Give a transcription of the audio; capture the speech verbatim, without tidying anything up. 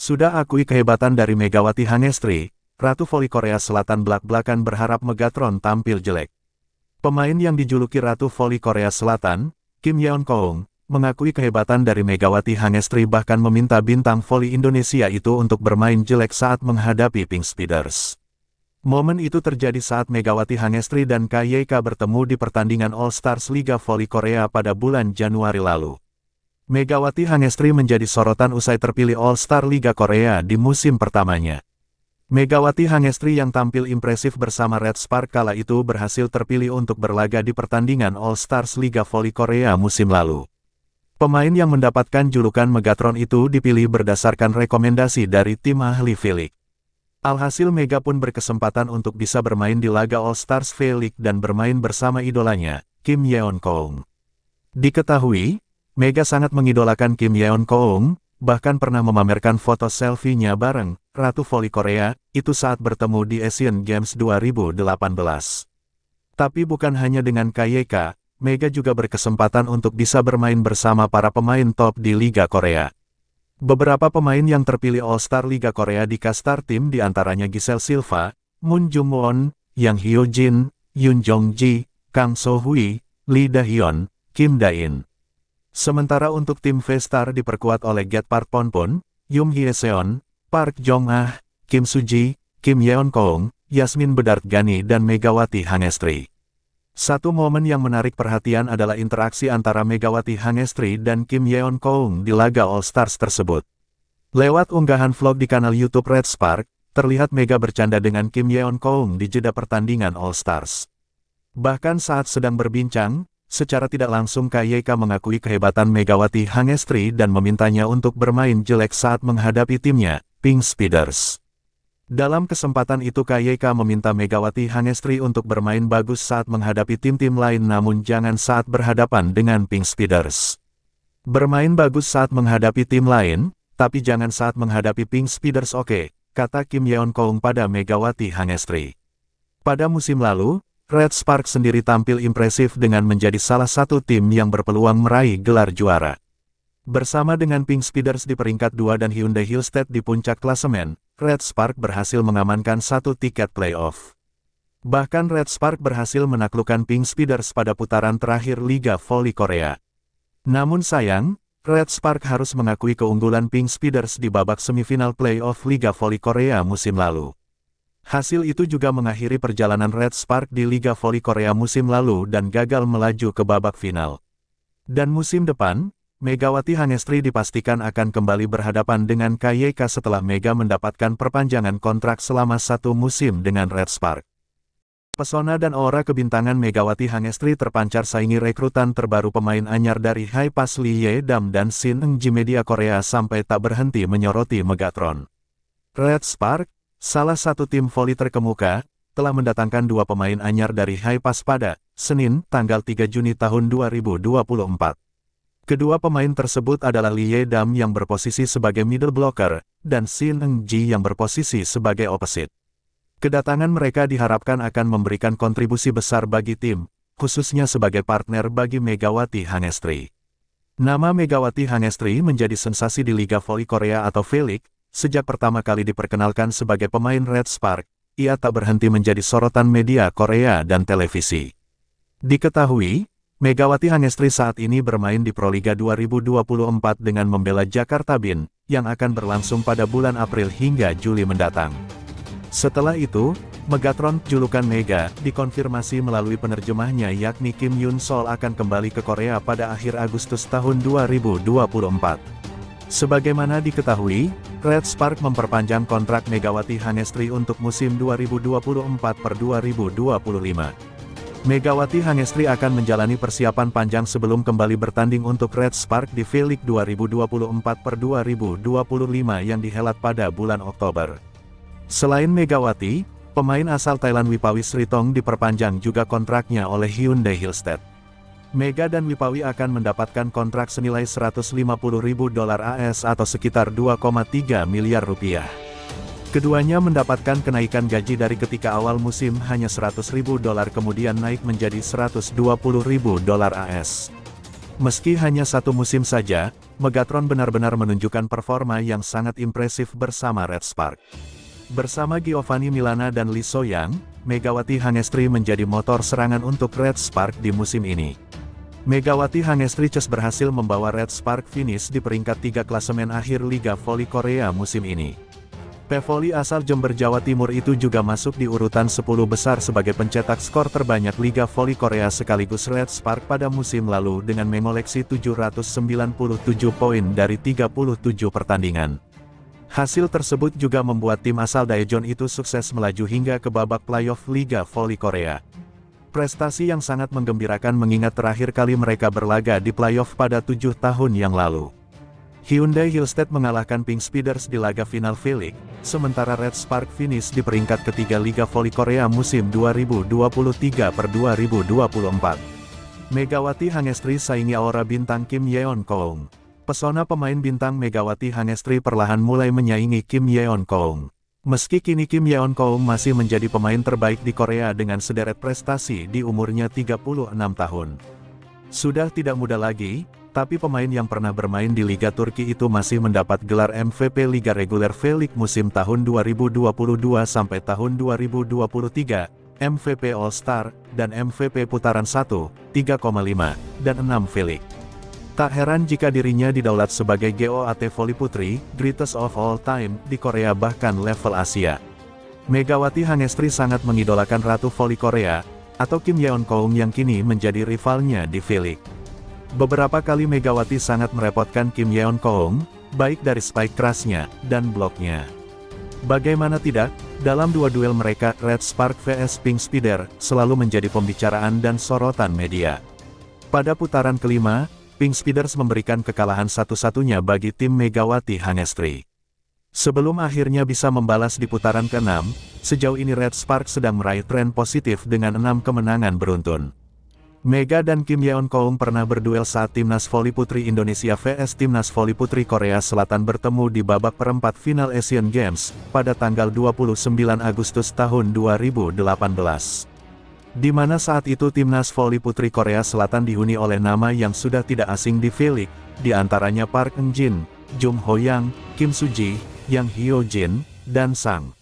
Sudah akui kehebatan dari Megawati Hangestri, Ratu Voli Korea Selatan belak-belakan berharap Megatron tampil jelek. Pemain yang dijuluki Ratu Voli Korea Selatan, Kim Yeon-keung, mengakui kehebatan dari Megawati Hangestri bahkan meminta bintang voli Indonesia itu untuk bermain jelek saat menghadapi Pink Speeders. Momen itu terjadi saat Megawati Hangestri dan K Y K bertemu di pertandingan All Stars Liga Voli Korea pada bulan Januari lalu. Megawati Hangestri menjadi sorotan usai terpilih All Star Liga Korea di musim pertamanya. Megawati Hangestri yang tampil impresif bersama Red Spark kala itu berhasil terpilih untuk berlaga di pertandingan All Stars Liga Voli Korea musim lalu. Pemain yang mendapatkan julukan Megatron itu dipilih berdasarkan rekomendasi dari tim ahli V-League. Alhasil Mega pun berkesempatan untuk bisa bermain di laga All Stars V-League dan bermain bersama idolanya, Kim Yeon-keung. Diketahui, Mega sangat mengidolakan Kim Yeon-keung, bahkan pernah memamerkan foto selfie-nya bareng Ratu Voli Korea, itu saat bertemu di Asian Games dua ribu delapan belas. Tapi bukan hanya dengan K Y K, Mega juga berkesempatan untuk bisa bermain bersama para pemain top di Liga Korea. Beberapa pemain yang terpilih All-Star Liga Korea di K-Star Team diantaranya Giselle Silva, Moon Jung-won, Yang Hyo-jin, Yoon Jong-ji, Kang So-hui, Lee Da-hyun, Kim Da-in. Sementara untuk tim V-Star diperkuat oleh Get Park Pon-pon, Yoon Hye-seon, Park Jong-ah, Kim Soo-ji, Kim Yeon-keung, Yasmin Bedard Gani dan Megawati Hangestri. Satu momen yang menarik perhatian adalah interaksi antara Megawati Hangestri dan Kim Yeon-keung di laga All Stars tersebut. Lewat unggahan vlog di kanal YouTube Red Spark, terlihat Mega bercanda dengan Kim Yeon-keung di jeda pertandingan All Stars. Bahkan saat sedang berbincang, secara tidak langsung K Y K mengakui kehebatan Megawati Hangestri dan memintanya untuk bermain jelek saat menghadapi timnya, Pink Speeders. Dalam kesempatan itu K Y K meminta Megawati Hangestri untuk bermain bagus saat menghadapi tim-tim lain namun jangan saat berhadapan dengan Pink Speeders. Bermain bagus saat menghadapi tim lain, tapi jangan saat menghadapi Pink Speeders oke, kata Kim Yeon-keung pada Megawati Hangestri. Pada musim lalu, Red Spark sendiri tampil impresif dengan menjadi salah satu tim yang berpeluang meraih gelar juara. Bersama dengan Pink Speeders di peringkat dua dan Hyundai Hillstead di puncak klasemen, Red Spark berhasil mengamankan satu tiket playoff. Bahkan Red Spark berhasil menaklukkan Pink Speeders pada putaran terakhir Liga Voli Korea. Namun sayang, Red Spark harus mengakui keunggulan Pink Speeders di babak semifinal playoff Liga Voli Korea musim lalu. Hasil itu juga mengakhiri perjalanan Red Spark di Liga Voli Korea musim lalu dan gagal melaju ke babak final. Dan musim depan, Megawati Hangestri dipastikan akan kembali berhadapan dengan K Y K setelah Mega mendapatkan perpanjangan kontrak selama satu musim dengan Red Spark. Pesona dan aura kebintangan Megawati Hangestri terpancar saingi rekrutan terbaru pemain anyar dari Hypas Lee Ye-dam dan Shin Eung-ji. Media Korea sampai tak berhenti menyoroti Megatron. Red Spark, salah satu tim voli terkemuka, telah mendatangkan dua pemain anyar dari Hypas pada Senin, tanggal tiga Juni tahun dua ribu dua puluh empat. Kedua pemain tersebut adalah Lee Ye-dam yang berposisi sebagai middle blocker, dan Shin Eung-ji yang berposisi sebagai opposite. Kedatangan mereka diharapkan akan memberikan kontribusi besar bagi tim, khususnya sebagai partner bagi Megawati Hangestri. Nama Megawati Hangestri menjadi sensasi di Liga Voli Korea atau V-League, sejak pertama kali diperkenalkan sebagai pemain Red Spark, ia tak berhenti menjadi sorotan media Korea dan televisi. Diketahui, Megawati Hangestri saat ini bermain di Proliga dua ribu dua puluh empat dengan membela Jakarta Bin, yang akan berlangsung pada bulan April hingga Juli mendatang. Setelah itu, Megatron, julukan Mega, dikonfirmasi melalui penerjemahnya yakni Kim Yoon Sol akan kembali ke Korea pada akhir Agustus tahun dua ribu dua puluh empat. Sebagaimana diketahui, Red Spark memperpanjang kontrak Megawati Hangestri untuk musim dua ribu dua puluh empat per dua ribu dua puluh lima. Megawati Hangestri akan menjalani persiapan panjang sebelum kembali bertanding untuk Red Spark di V-League dua ribu dua puluh empat per dua ribu dua puluh lima yang dihelat pada bulan Oktober. Selain Megawati, pemain asal Thailand Wipawi Sritong diperpanjang juga kontraknya oleh Hyundai Hillstead. Mega dan Wipawi akan mendapatkan kontrak senilai seratus lima puluh ribu dolar A S atau sekitar dua koma tiga miliar rupiah. Keduanya mendapatkan kenaikan gaji dari ketika awal musim hanya seratus ribu dolar kemudian naik menjadi seratus dua puluh ribu dolar A S. Meski hanya satu musim saja, Megatron benar-benar menunjukkan performa yang sangat impresif bersama Red Spark. Bersama Giovanni Milana dan Lee So-young, Megawati Hangestri menjadi motor serangan untuk Red Spark di musim ini. Megawati Hangestri berhasil membawa Red Spark finish di peringkat tiga klasemen akhir Liga Voli Korea musim ini. Pevoli asal Jember Jawa Timur itu juga masuk di urutan sepuluh besar sebagai pencetak skor terbanyak Liga Voli Korea sekaligus Red Spark pada musim lalu dengan mengoleksi tujuh ratus sembilan puluh tujuh poin dari tiga puluh tujuh pertandingan. Hasil tersebut juga membuat tim asal Daejeon itu sukses melaju hingga ke babak playoff Liga Voli Korea. Prestasi yang sangat menggembirakan mengingat terakhir kali mereka berlaga di playoff pada tujuh tahun yang lalu. Hyundai Hillstead mengalahkan Pink Speeders di laga final V-League, sementara Red Spark finish di peringkat ketiga Liga Voli Korea musim dua ribu dua puluh tiga per dua ribu dua puluh empat. Megawati Hangestri saingi aura bintang Kim Yeon-keung. Pesona pemain bintang Megawati Hangestri perlahan mulai menyaingi Kim Yeon-keung. Meski kini Kim Yeon-keung masih menjadi pemain terbaik di Korea dengan sederet prestasi di umurnya tiga puluh enam tahun. Sudah tidak muda lagi, tapi pemain yang pernah bermain di Liga Turki itu masih mendapat gelar M V P Liga Reguler V-League musim tahun dua ribu dua puluh dua sampai tahun dua ribu dua puluh tiga, M V P All-Star, dan M V P putaran satu, tiga koma lima, dan enam V-League. Tak heran jika dirinya didaulat sebagai G O A T Voli Putri, Greatest of All Time, di Korea bahkan level Asia. Megawati Hangestri sangat mengidolakan Ratu Voli Korea, atau Kim Yeon-keung yang kini menjadi rivalnya di V-League. Beberapa kali Megawati sangat merepotkan Kim Yeon-keung, baik dari spike kerasnya, dan bloknya. Bagaimana tidak, dalam dua duel mereka, Red Spark vs Pink Speeder, selalu menjadi pembicaraan dan sorotan media. Pada putaran kelima, Pink Speeders memberikan kekalahan satu-satunya bagi tim Megawati Hangestri. Sebelum akhirnya bisa membalas di putaran keenam, sejauh ini Red Spark sedang meraih tren positif dengan enam kemenangan beruntun. Mega dan Kim Yeon-keung pernah berduel saat Timnas Voli Putri Indonesia vs Timnas Voli Putri Korea Selatan bertemu di babak perempat final Asian Games, pada tanggal dua puluh sembilan Agustus tahun dua ribu delapan belas. Di mana saat itu Timnas Voli Putri Korea Selatan dihuni oleh nama yang sudah tidak asing di V-League, di antaranya Park Eun-jin, Jung Ho-yang, Kim Soo-ji, Yang Hyo-jin, dan Sang.